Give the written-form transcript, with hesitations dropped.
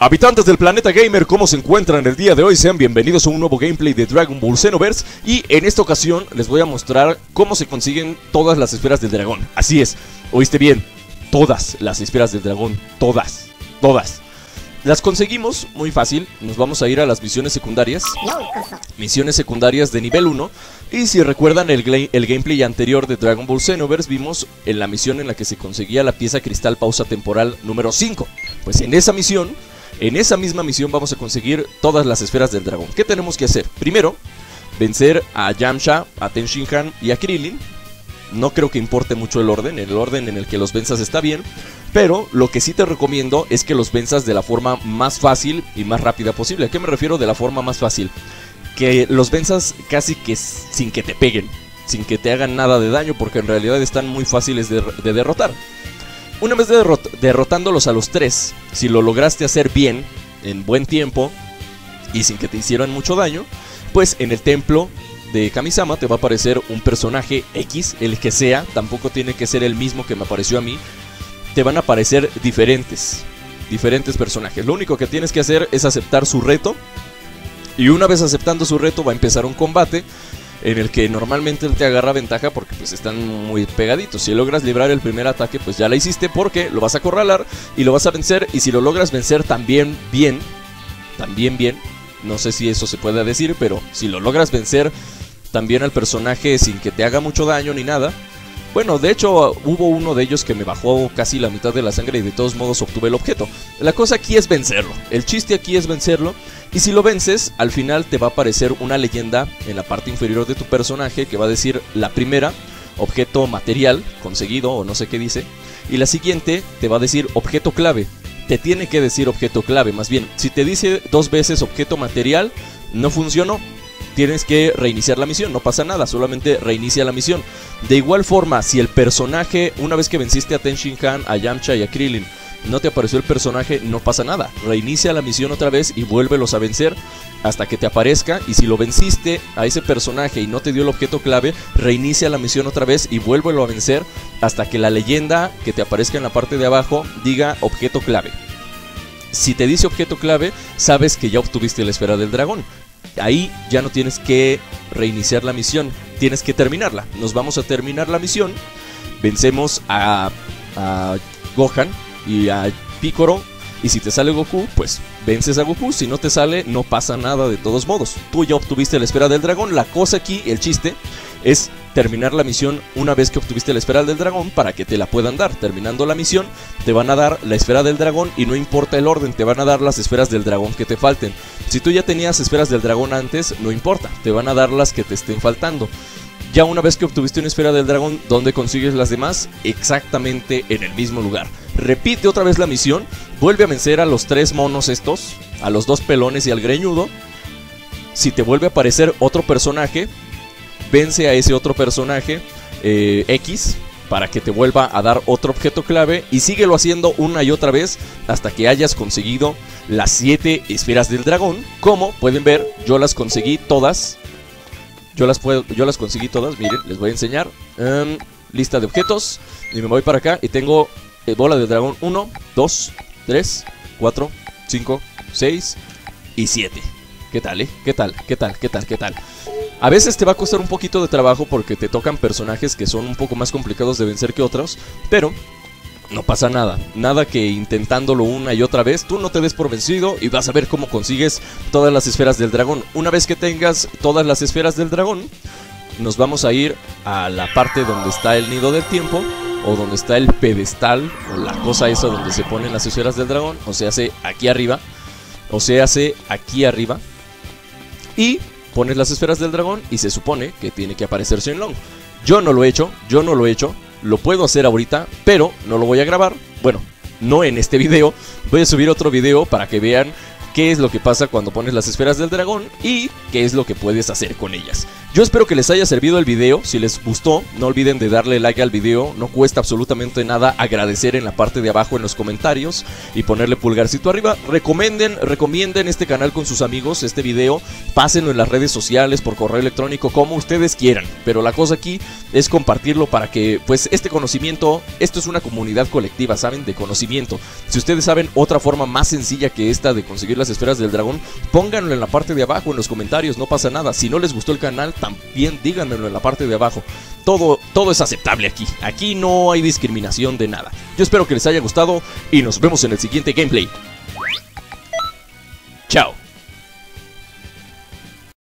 Habitantes del planeta gamer, ¿cómo se encuentran el día de hoy? Sean bienvenidos a un nuevo gameplay de Dragon Ball Xenoverse. Y en esta ocasión les voy a mostrar cómo se consiguen todas las esferas del dragón. Así es, oíste bien, todas las esferas del dragón, todas. Las conseguimos muy fácil, nos vamos a ir a las misiones secundarias. Misiones secundarias de nivel 1. Y si recuerdan el gameplay anterior de Dragon Ball Xenoverse, vimos en la misión en la que se conseguía la pieza cristal pausa temporal número 5. Pues en esa misma misión vamos a conseguir todas las esferas del dragón. ¿Qué tenemos que hacer? Primero, vencer a Yamcha, a Ten Shinhan y a Krillin. No creo que importe mucho el orden en el que los venzas está bien, pero lo que sí te recomiendo es que los venzas de la forma más fácil y más rápida posible. ¿A qué me refiero de la forma más fácil? Que los venzas casi que sin que te peguen, sin que te hagan nada de daño, porque en realidad están muy fáciles de derrotar. Una vez derrotándolos a los tres, si lo lograste hacer bien, en buen tiempo y sin que te hicieran mucho daño, pues en el templo de Kamisama te va a aparecer un personaje X, el que sea, tampoco tiene que ser el mismo que me apareció a mí. Te van a aparecer diferentes personajes. Lo único que tienes que hacer es aceptar su reto. Y una vez aceptando su reto va a empezar un combate en el que normalmente él te agarra ventaja porque pues están muy pegaditos. Si logras librar el primer ataque, pues ya la hiciste, porque lo vas a acorralar y lo vas a vencer. Y si lo logras vencer también bien, no sé si eso se puede decir, pero si lo logras vencer también al personaje sin que te haga mucho daño ni nada. Bueno, de hecho hubo uno de ellos que me bajó casi la mitad de la sangre y de todos modos obtuve el objeto. La cosa aquí es vencerlo, el chiste aquí es vencerlo. Y si lo vences, al final te va a aparecer una leyenda en la parte inferior de tu personaje que va a decir la primera, objeto material conseguido, o no sé qué dice. Y la siguiente te va a decir objeto clave. Te tiene que decir objeto clave, más bien. Si te dice dos veces objeto material, no funcionó. Tienes que reiniciar la misión, no pasa nada, solamente reinicia la misión. De igual forma, si el personaje, una vez que venciste a Ten Shinhan, a Yamcha y a Krillin, no te apareció el personaje, no pasa nada. Reinicia la misión otra vez y vuélvelos a vencer hasta que te aparezca. Y si lo venciste a ese personaje y no te dio el objeto clave, reinicia la misión otra vez y vuélvelo a vencer hasta que la leyenda que te aparezca en la parte de abajo diga objeto clave. Si te dice objeto clave, sabes que ya obtuviste la esfera del dragón. Ahí ya no tienes que reiniciar la misión, tienes que terminarla. Nos vamos a terminar la misión. Vencemos a Gohan y a Piccolo. Y si te sale Goku, pues vences a Goku. Si no te sale, no pasa nada de todos modos. Tú ya obtuviste la esfera del dragón. La cosa aquí, el chiste, es terminar la misión una vez que obtuviste la esfera del dragón para que te la puedan dar. Terminando la misión, te van a dar la esfera del dragón y no importa el orden, te van a dar las esferas del dragón que te falten. Si tú ya tenías esferas del dragón antes, no importa, te van a dar las que te estén faltando. Ya una vez que obtuviste una esfera del dragón, ¿dónde consigues las demás? Exactamente en el mismo lugar. Repite otra vez la misión, vuelve a vencer a los tres monos estos, a los dos pelones y al greñudo. Si te vuelve a aparecer otro personaje, vence a ese otro personaje X para que te vuelva a dar otro objeto clave y síguelo haciendo una y otra vez hasta que hayas conseguido las 7 esferas del dragón. Como pueden ver, yo las conseguí todas. Yo las conseguí todas, miren, les voy a enseñar. Lista de objetos. Y me voy para acá y tengo bola de dragón 1, 2, 3, 4, 5, 6 y 7. ¿Qué tal, ¿Qué tal? A veces te va a costar un poquito de trabajo porque te tocan personajes que son un poco más complicados de vencer que otros, pero no pasa nada. Nada que intentándolo una y otra vez, tú no te des por vencido y vas a ver cómo consigues todas las esferas del dragón. Una vez que tengas todas las esferas del dragón, nos vamos a ir a la parte donde está el nido del tiempo, o donde está el pedestal, o la cosa esa donde se ponen las esferas del dragón, o sea, aquí arriba. Y pones las esferas del dragón y se supone que tiene que aparecer Shenlong. Yo no lo he hecho, lo puedo hacer ahorita, pero no lo voy a grabar. Bueno, no en este video, voy a subir otro video para que vean qué es lo que pasa cuando pones las esferas del dragón y qué es lo que puedes hacer con ellas. Yo espero que les haya servido el video. Si les gustó, no olviden de darle like al video. No cuesta absolutamente nada agradecer en la parte de abajo en los comentarios y ponerle pulgarcito arriba. Recomienden este canal con sus amigos, este video. Pásenlo en las redes sociales, por correo electrónico, como ustedes quieran. Pero la cosa aquí es compartirlo para que, pues, este conocimiento, esto es una comunidad colectiva, ¿saben? De conocimiento. Si ustedes saben otra forma más sencilla que esta de conseguir las esferas del dragón, pónganlo en la parte de abajo en los comentarios, no pasa nada. Si no les gustó el canal, también díganmelo en la parte de abajo. Todo es aceptable aquí. Aquí no hay discriminación de nada. Yo espero que les haya gustado y nos vemos en el siguiente gameplay. Chao.